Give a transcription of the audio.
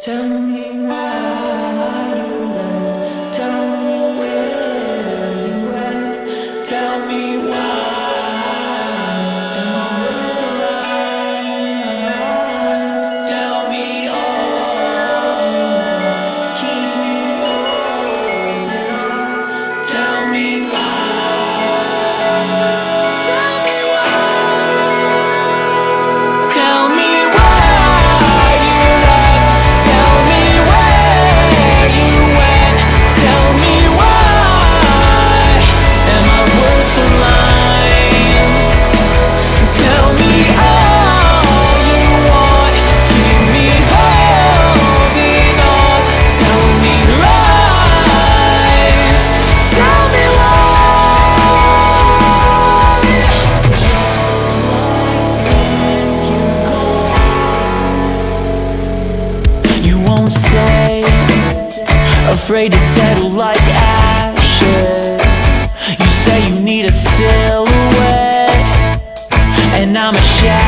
Tell me why you left. Tell me where you went. Tell me why. Am I worth the ride? Tell me all. Keep me holding on. Tell me lies. Tell me why. Tell me afraid to settle like ashes. You say you need a silhouette, and I'm a shadow.